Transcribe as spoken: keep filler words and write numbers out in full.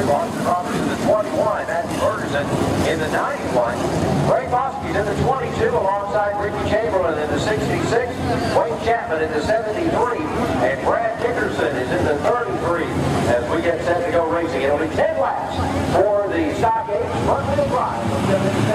Boston Roberts in the twenty-one. Matthew Ferguson in the ninety-one. Ray Bosky's in the twenty-two alongside Ricky Chamberlain in the sixty-six. Wayne Chapman in the seventy-three. And Brad Dickerson is in the thirty-three as we get set to go racing. It'll be ten laps for the Stock Age Front Wheel Drive.